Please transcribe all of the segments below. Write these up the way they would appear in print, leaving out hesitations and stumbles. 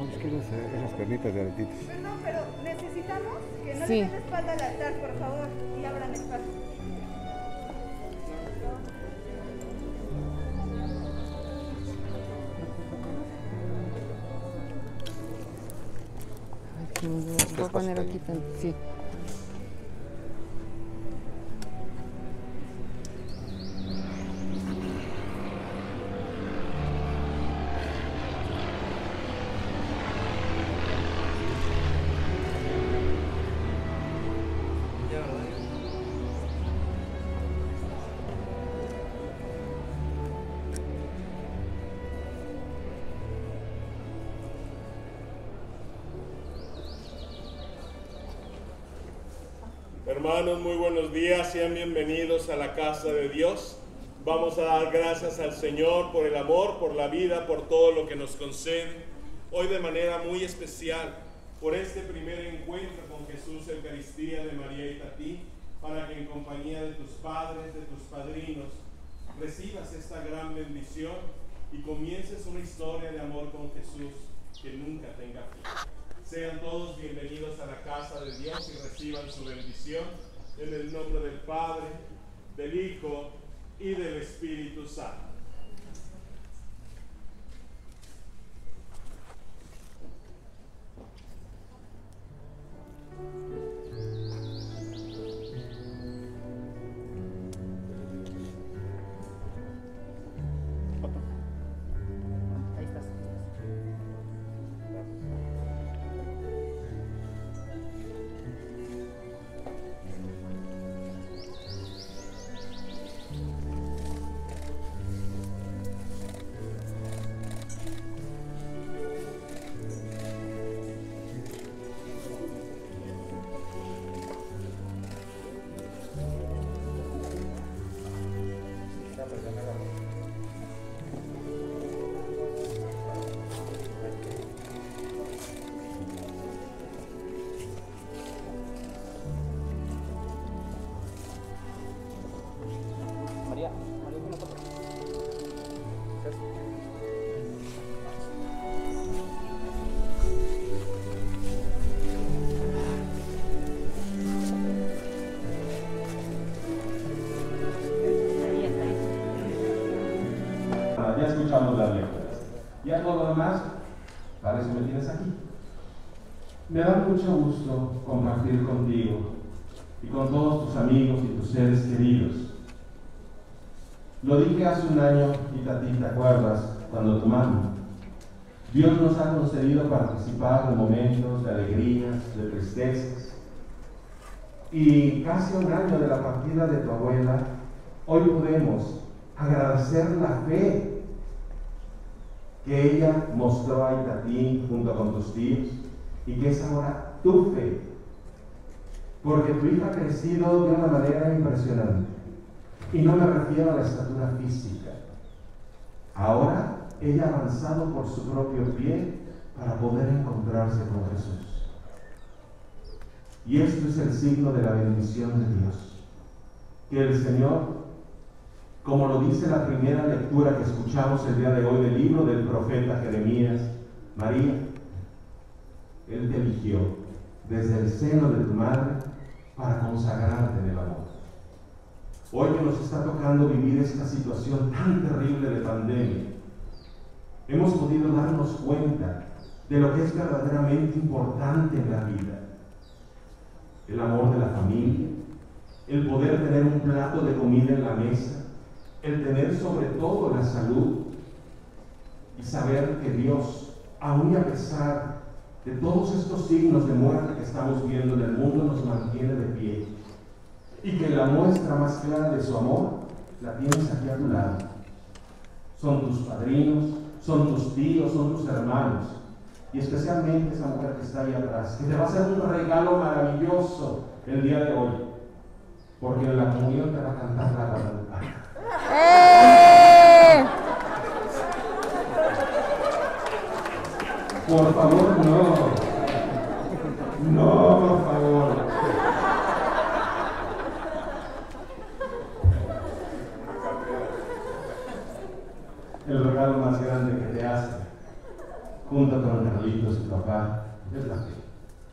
Es que esas pernitas de aretitos. Perdón, pero necesitamos que no Sí. le den la espalda al altar, por favor, y abran espacio. Aquí voy a poner aquí tanto, sí. Hermanos, muy buenos días, sean bienvenidos a la casa de Dios. Vamos a dar gracias al Señor por el amor, por la vida, por todo lo que nos concede. Hoy de manera muy especial, por este primer encuentro con Jesús, Eucaristía de María y Tatí, para que en compañía de tus padres, de tus padrinos, recibas esta gran bendición y comiences una historia de amor con Jesús que nunca tenga fin. Sean todos bienvenidos a la casa de Dios y reciban su bendición en el nombre del Padre, del Hijo y del Espíritu Santo. Ya escuchamos las lecturas. Ya todo lo demás, para eso me tienes aquí. Me da mucho gusto compartir contigo y con todos tus amigos y tus seres queridos. Lo dije hace un año y a ti te acuerdas cuando tu mami. Dios nos ha concedido participar en momentos de alegrías, de tristezas. Y casi un año de la partida de tu abuela, hoy podemos agradecer la fe que ella mostró a Itatí junto con tus tíos y que es ahora tu fe, porque tu hija ha crecido de una manera impresionante, y no me refiero a la estatura física. Ahora ella ha avanzado por su propio pie para poder encontrarse con Jesús, y esto es el signo de la bendición de Dios, que el Señor, como lo dice la primera lectura que escuchamos el día de hoy del libro del profeta Jeremías, María, Él te eligió desde el seno de tu madre para consagrarte en el amor. Hoy que nos está tocando vivir esta situación tan terrible de pandemia, hemos podido darnos cuenta de lo que es verdaderamente importante en la vida: el amor de la familia, el poder tener un plato de comida en la mesa, el tener sobre todo la salud y saber que Dios, aun y a pesar de todos estos signos de muerte que estamos viendo en el mundo, nos mantiene de pie, y que la muestra más clara de su amor la tienes aquí a tu lado. Son tus padrinos, son tus tíos, son tus hermanos, y especialmente esa mujer que está ahí atrás, que te va a hacer un regalo maravilloso el día de hoy, porque en la comunión te va a cantar la Guadalupe. Por favor, no. No, por favor. El regalo más grande que te hace junto con Carlitos, su papá, es la fe.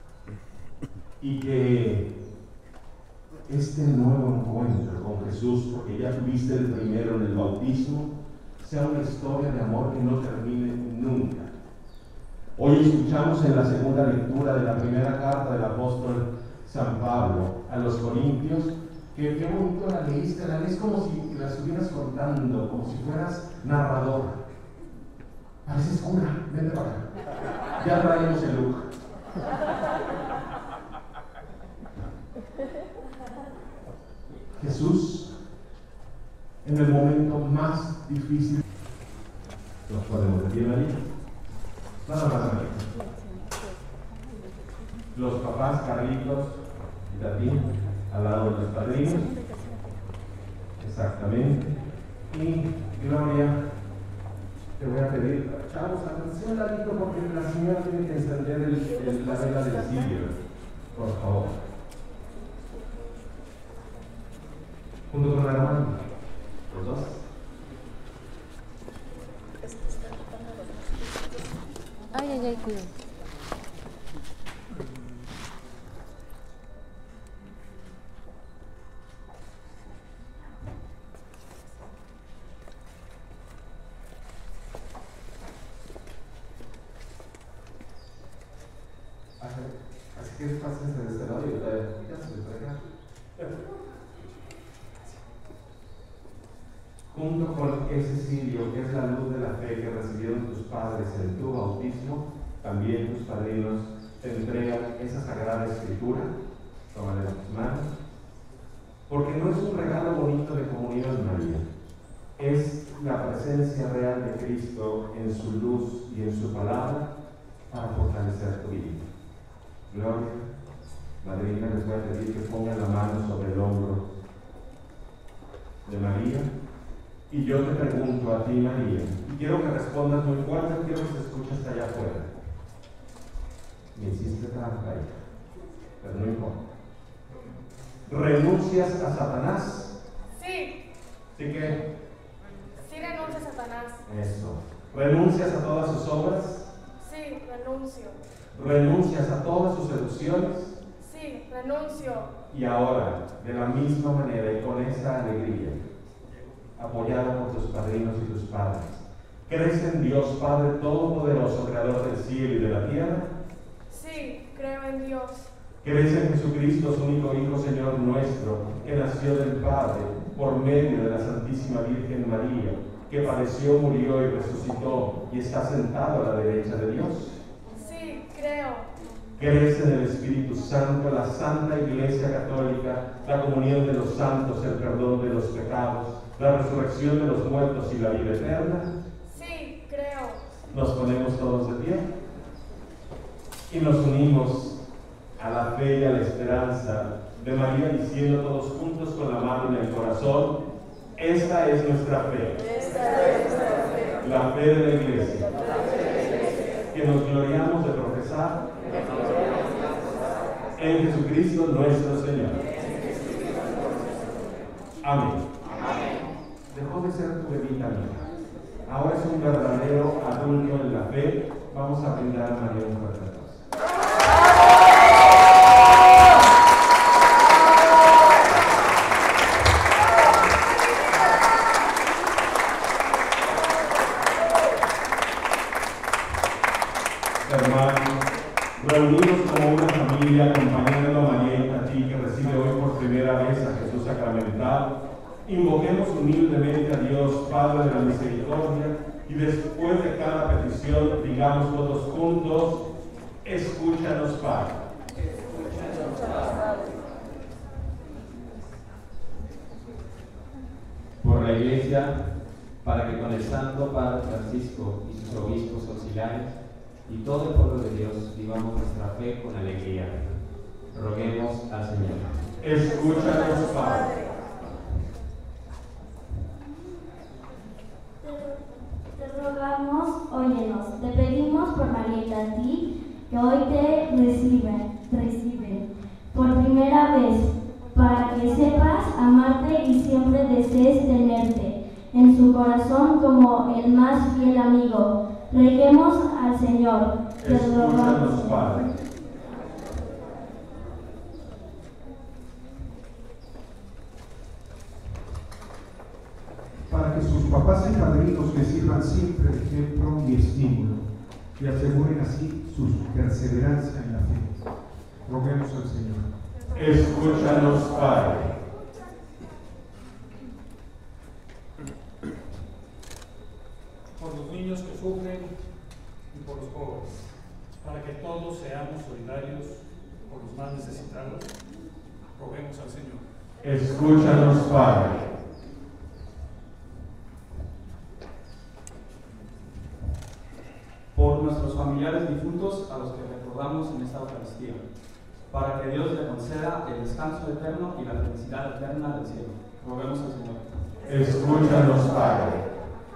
Y que este nuevo encuentro con Jesús, porque ya tuviste el primero en el bautismo, sea una historia de amor que no termine nunca. Hoy escuchamos en la segunda lectura de la primera carta del apóstol San Pablo a los Corintios, que qué bonito la leíste, la lees como si la estuvieras contando, como si fueras narrador. Pareces cura, vente para acá. Ya traemos el look. Jesús, en el momento más difícil, nos podemos decir, María. Nada más, María. Los papás, Carlitos y Tati, al lado de los padrinos. Exactamente. Y Gloria, te voy a pedir, chavos, atención, Ladito, porque la señora tiene que encender la vela del cirio, por favor. Junto con la hermana, los dos. Ay, ay, ay, cuidado. Así que pásense de este lado y ya se les traiga. Junto con ese cirio, que es la luz de la fe que recibieron tus padres en tu bautismo, también tus padrinos te entregan esa sagrada escritura, tómale tus manos, porque no es un regalo bonito de comunión, María, es la presencia real de Cristo en su luz y en su palabra para fortalecer tu vida. Gloria, madrina, les voy a pedir que pongan la mano sobre el hombro de María. Y yo te pregunto a ti, María, y quiero que respondas muy fuerte, quiero que se escuche hasta allá afuera. Me hiciste trampa, hija, pero no importa. ¿Renuncias a Satanás? Sí. ¿Sí qué? Sí renuncio a Satanás. Eso. ¿Renuncias a todas sus obras? Sí, renuncio. ¿Renuncias a todas sus seducciones? Sí, renuncio. Y ahora, de la misma manera y con esa alegría, apoyado por tus padrinos y tus padres, ¿crees en Dios Padre Todopoderoso, Creador del cielo y de la tierra? Sí, creo en Dios. ¿Crees en Jesucristo, su único Hijo, Señor nuestro, que nació del Padre por medio de la Santísima Virgen María, que padeció, murió y resucitó y está sentado a la derecha de Dios? Sí, creo. ¿Crees en el Espíritu Santo, la Santa Iglesia Católica, la comunión de los santos, el perdón de los pecados, la resurrección de los muertos y la vida eterna? Sí, creo. Nos ponemos todos de pie y nos unimos a la fe y a la esperanza de María, diciendo todos juntos con la mano en el corazón: esta es nuestra fe. Esta es nuestra fe. La fe de la Iglesia, que nos gloriamos de profesar en Jesucristo nuestro Señor. Amén. Dejó de ser tu bebita, amiga. Ahora es un verdadero adulto en la fe. Vamos a brindar a María un fuerte aplauso. Hermanos, reunidos como una familia, acompañando a María y Tati, que recibe hoy por primera vez a Jesús sacramentado, invoquemos humildemente a Dios, Padre de la misericordia, y después de cada petición digamos todos juntos: escúchanos, Padre. Por la Iglesia, para que con el Santo Padre Francisco y sus obispos auxiliares y todo el pueblo de Dios vivamos nuestra fe con alegría. Roguemos al Señor. Escúchanos, Padre. Te rogamos, óyenos. Te pedimos por María y Tati, que hoy te reciben por primera vez, para que sepas amarte y siempre desees tenerte en su corazón como el más fiel amigo. Reguemos al Señor, te rogamos. Escúchanos, Padre. Para que sus papás y padrinos les sirvan siempre de ejemplo y estímulo y aseguren así su perseverancia en la fe. Roguemos al Señor. Escúchanos, Padre. Por los niños que sufren y por los pobres, para que todos seamos solidarios por los más necesitados, roguemos al Señor. Escúchanos, Padre. Por nuestros familiares difuntos a los que recordamos en esta Eucaristía, para que Dios le conceda el descanso eterno y la felicidad eterna del cielo. Roguemos al Señor. Escúchanos, Padre.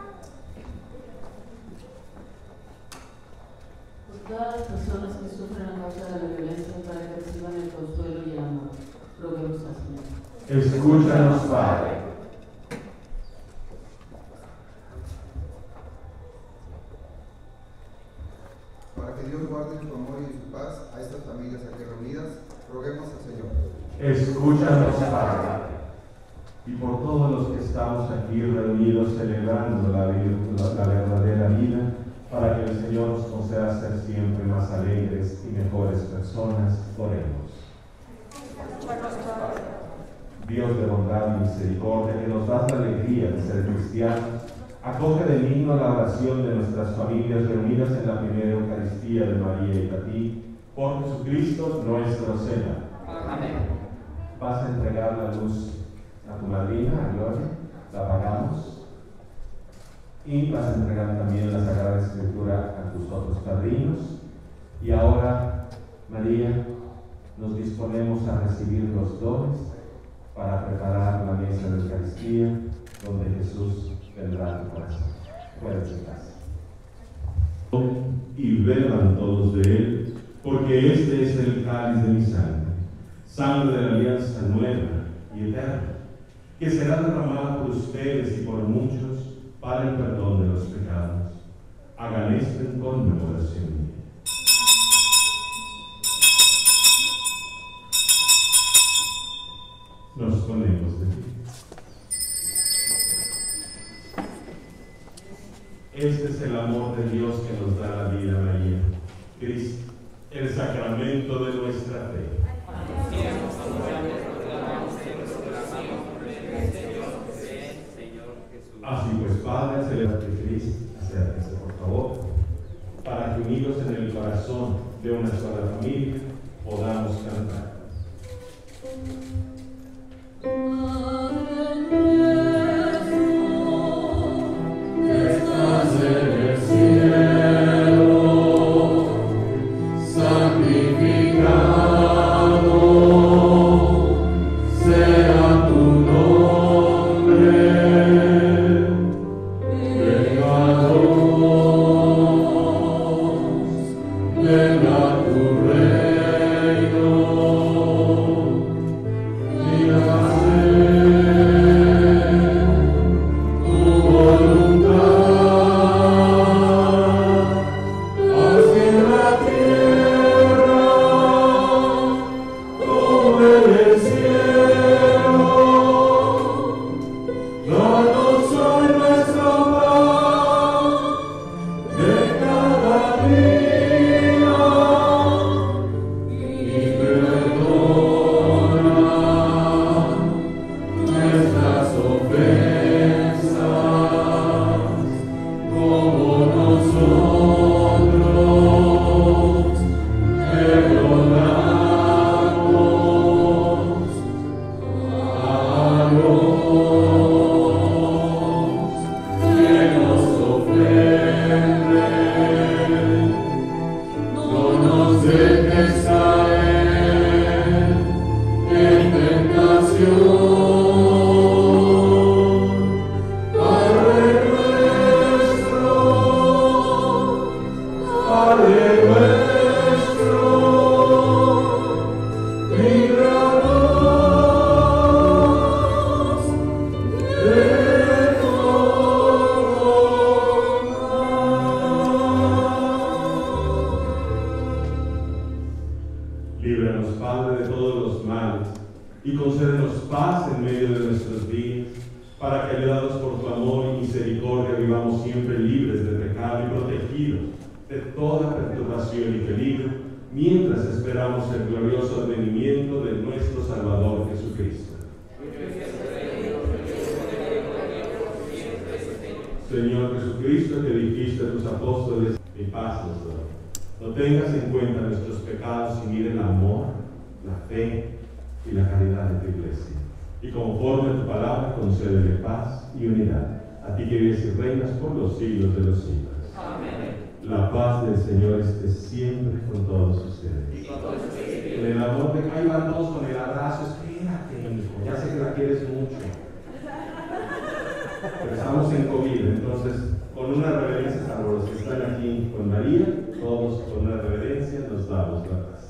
Por todas las personas que sufren a causa de la violencia, para que reciban el consuelo y el amor, roguemos al Señor. Escúchanos, Padre. Para que Dios guarde en su amor y en su paz a estas familias aquí reunidas, roguemos al Señor. Escúchanos, Padre. Y por todos los que estamos aquí reunidos celebrando la verdadera vida, para que el Señor nos conceda ser siempre más alegres y mejores personas, oremos. Dios de bondad y misericordia, que nos das la alegría de ser cristianos, acoge de digno la oración de nuestras familias reunidas en la primera Eucaristía de María y Patí, por Jesucristo nuestro Señor. Amén. Vas a entregar la luz a tu madrina, a Gloria, la apagamos. Y vas a entregar también la Sagrada Escritura a tus otros padrinos. Y ahora, María, nos disponemos a recibir los dones para preparar la mesa de Eucaristía, donde Jesús vendrá a tu corazón. Puedes en casa. Y beban todos de él, porque este es el cáliz de mi sangre, sangre de la alianza nueva y eterna, que será derramada por ustedes y por muchos para el perdón de los pecados. Hagan esto en conmemoración mía. Nos ponemos de pie. Este es el amor de Dios que nos da la vida, María. Cristo, el sacramento de nuestra fe. Así pues, Padre, celebrate Cristo, acérquese por favor, para que unidos en el corazón de una sola familia podamos cantar. Estás en el cielo, santificado sea tu nombre. Venga tu reino, dígase tu voluntad, así en la tierra como en el cielo. Danos hoy nuestro pan de cada día y perdona nuestras ofensas como nosotros perdonamos a los que nos ofenden. No nos dejes caer en tentación, Padre nuestro, líbranos de todo mal. Líbranos, Padre, de todos los males, y concédenos paz en medio de nuestros días, para que, ayudados por tu amor y misericordia, vivamos siempre libres de pecado y protegidos de toda perturbación y peligro, mientras esperamos el glorioso advenimiento de nuestro Salvador Jesucristo. Señor Jesucristo, que dijiste a tus apóstoles, mi paz nos doy. No tengas en cuenta nuestros pecados y mire el amor, la fe y la caridad de tu iglesia. Y conforme a tu palabra, concédele paz y unidad, a ti que vives y reinas por los siglos de los siglos. Amén. La paz del Señor esté siempre con todos ustedes. Y con todos ustedes. Con el amor de ahí van todos con el abrazo. Espérate, hijo, ya sé que la quieres mucho. Pero estamos en COVID, entonces, con una reverencia, salvo los que están aquí con María, todos con una reverencia nos damos la paz.